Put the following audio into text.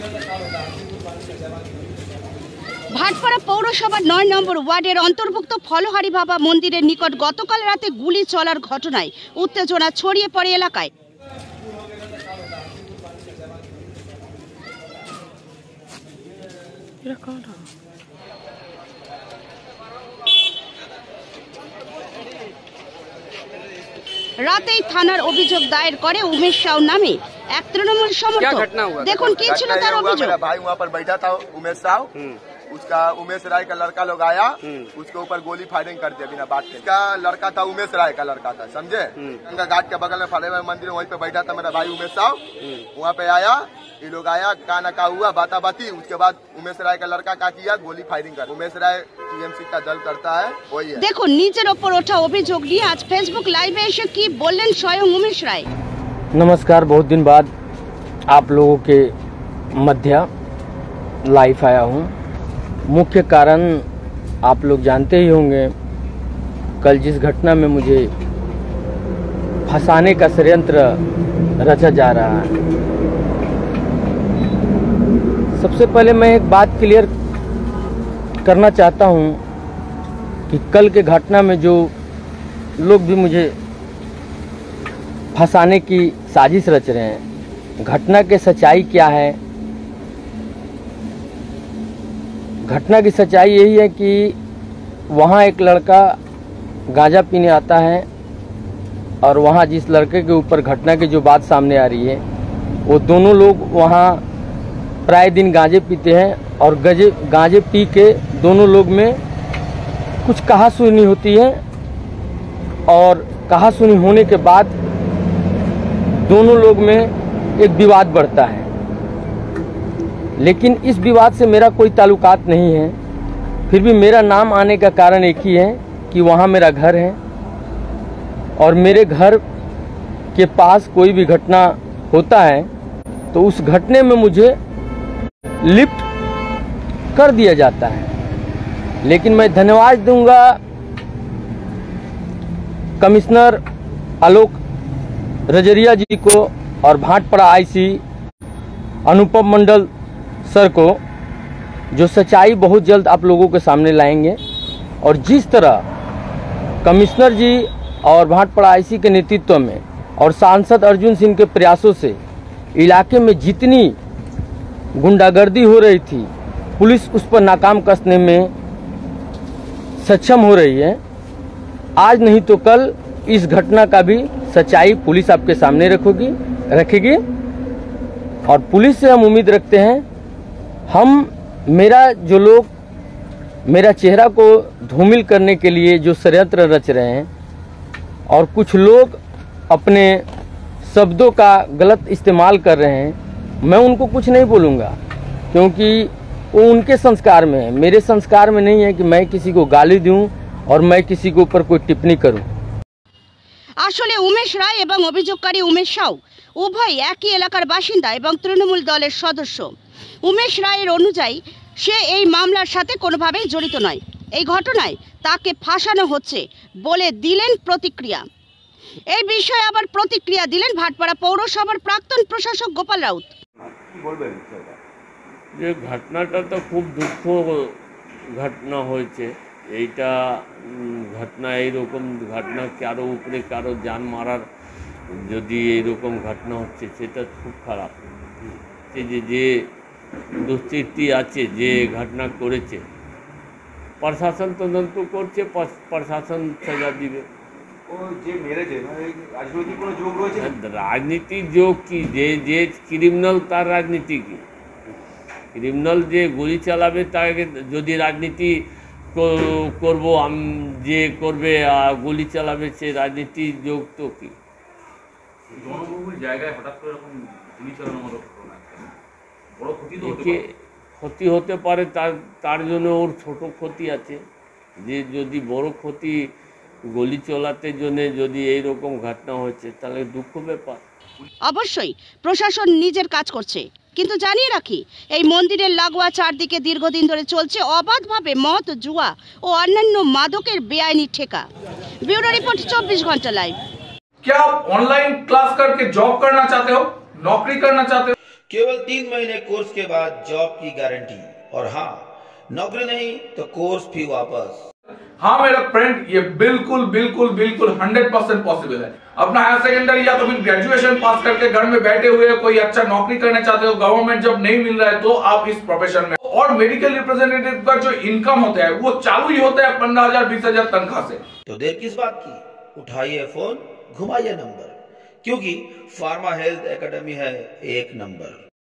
ভাটপাড়া পৌরসভার ৯ নম্বর ওয়ার্ডের অন্তর্ভুক্ত ফলহারি বাবা মন্দিরের নিকট গতকাল রাতে গুলি চলার ঘটনায় উত্তেজনা ছড়িয়ে পড়ে এলাকায়। রাতেই থানার অভিযোগ দায়ের করে উমেশ সাউ নামে এক তৃণমূল সমর্থক। দেখুন কি ছিল তার অভিযোগ। भाई वहाँ पर बैठा था उमेश साहू, उसका उमेश राय का लड़का लोग आया, उसके ऊपर गोली फायरिंग कर दिया बिना बात के। इसका लड़का था उमेश राय का लड़का था, समझे। गंगा घाट के बगल में फले मंदिर वहीं पे बैठा था मेरा भाई उमेश साहू। वहाँ पे आया, ये लोग आया, का हुआ बाता बाती। उसके बाद उमेश राय का लड़का क्या किया, गोली फायरिंग कर। उमेश राय टीएमसी का दल करता है, वही है। देखो নিজের ওপর ওঠা অভিযোগ নিয়ে আজ ফেসবুক লাইভে এসে কি বললেন স্বয়ং উমেশ রায়। नमस्कार, बहुत दिन बाद आप लोगों के मध्य लाइव आया हूँ। मुख्य कारण आप लोग जानते ही होंगे, कल जिस घटना में मुझे फंसाने का षड्यंत्र रचा जा रहा है। सबसे पहले मैं एक बात क्लियर करना चाहता हूँ कि कल के घटना में जो लोग भी मुझे फंसाने की साजिश रच रहे हैं, घटना की सच्चाई क्या है। घटना की सच्चाई यही है कि वहाँ एक लड़का गांजा पीने आता है और वहाँ जिस लड़के के ऊपर घटना की जो बात सामने आ रही है, वो दोनों लोग वहाँ प्राय दिन गांजे पीते हैं और गांजे पी के दोनों लोग में कुछ कहासुनी होती है और कहासुनी होने के बाद दोनों लोग में एक विवाद बढ़ता है। लेकिन इस विवाद से मेरा कोई ताल्लुकात नहीं है। फिर भी मेरा नाम आने का कारण एक ही है कि वहाँ मेरा घर है और मेरे घर के पास कोई भी घटना होता है तो उस घटने में मुझे लिफ्ट कर दिया जाता है। लेकिन मैं धन्यवाद दूंगा कमिश्नर आलोक रजरिया जी को और भाटपाड़ा आईसी अनुपम मंडल सर को, जो सच्चाई बहुत जल्द आप लोगों के सामने लाएंगे। और जिस तरह कमिश्नर जी और भाटपाड़ा आईसी के नेतृत्व में और सांसद अर्जुन सिंह के प्रयासों से इलाके में जितनी गुंडागर्दी हो रही थी, पुलिस उस पर नाकाम कसने में सक्षम हो रही है। आज नहीं तो कल इस घटना का भी सच्चाई पुलिस आपके सामने रखेगी और पुलिस से हम उम्मीद रखते हैं। जो लोग मेरा चेहरा को धूमिल करने के लिए जो षड्यंत्र रच रहे हैं और कुछ लोग अपने शब्दों का गलत इस्तेमाल कर रहे हैं, मैं उनको कुछ नहीं बोलूँगा क्योंकि वो उनके संस्कार में है। मेरे संस्कार में नहीं है कि मैं किसी को गाली दूं और मैं किसी के ऊपर कोई टिप्पणी करूं। আসলে উমেশ রায় এবং অভিযোগকারী উমেশ সাউ উভয় একই এলাকার বাসিন্দা এবং তৃণমূল দলের সদস্য। উমেশ রায়ের অনুযায়ী সে এই মামলার সাথে কোনোভাবেই জড়িত নয়। এই ঘটনায় তাকে ফাঁসানো হচ্ছে বলে দিলেন প্রতিক্রিয়া। এই বিষয়ে আবার প্রতিক্রিয়া দিলেন ভাটপাড়া পৌরসভার প্রাক্তন প্রশাসক গোপাল রাউত। যে ঘটনাটা তো খুব দুঃখ ঘটনা হয়েছে। এইটা ঘটনা এইরকম ঘটনা কারো উপরে কারো জান মারার যদি এইরকম ঘটনা হচ্ছে সেটা খুব খারাপ। যে দুষ্কৃতী আছে যে ঘটনা করেছে, প্রশাসন তদন্ত করছে, প্রশাসন সাজা দিবে। রাজনীতির যোগ কি? যে ক্রিমিনাল তার রাজনীতি কি? ক্রিমিনাল যে গুলি চালাবে তাকে যদি রাজনীতি করবো যে করবে গুলি চালাবে সে রাজনীতির যোগ তো কি? ক্ষতি হতে পারে, তার জন্য ওর ছোট ক্ষতি আছে। যে যদি বড় ক্ষতি গুলি চলাতে জন্য যদি এইরকম ঘটনা হচ্ছে তাহলে দুঃখ ব্যাপার। অবশ্যই প্রশাসন নিজের কাজ করছে, কিন্তু জানিয়ে রাখি এই মন্দিরের লাগোয়া চারদিকে দীর্ঘদিন ধরে চলছে অবাধভাবে মদ, জুয়া ও অন্যান্য মাদকের বেআইনি ठेका। ब्यूरो रिपोर्ट 24 घंटा लाइव। क्या आप ऑनलाइन क्लास करके जॉब करना चाहते हो, नौकरी करना चाहते हो? केवल 3 महीने कोर्स के बाद जॉब की गारंटी, और हाँ, नौकरी नहीं तो कोर्स फी वापस। हाँ मेरा फ्रेंड, ये बिल्कुल बिल्कुल बिल्कुल 100% पॉसिबल है। अपना हायर सेकेंडरी या तो फिर ग्रेजुएशन पास करके घर में बैठे हुए कोई अच्छा नौकरी करना चाहते हो, गवर्नमेंट जॉब नहीं मिल रहा है, तो आप इस प्रोफेशन में, और मेडिकल रिप्रेजेंटेटिव का जो इनकम होता है वो चालू ही होता है 15,000 20,000 तनख्वाह से। तो देर किस बात की, उठाइए फोन, घुमाइए नंबर, क्योंकि फार्मा हेल्थ एकेडमी है एक नंबर।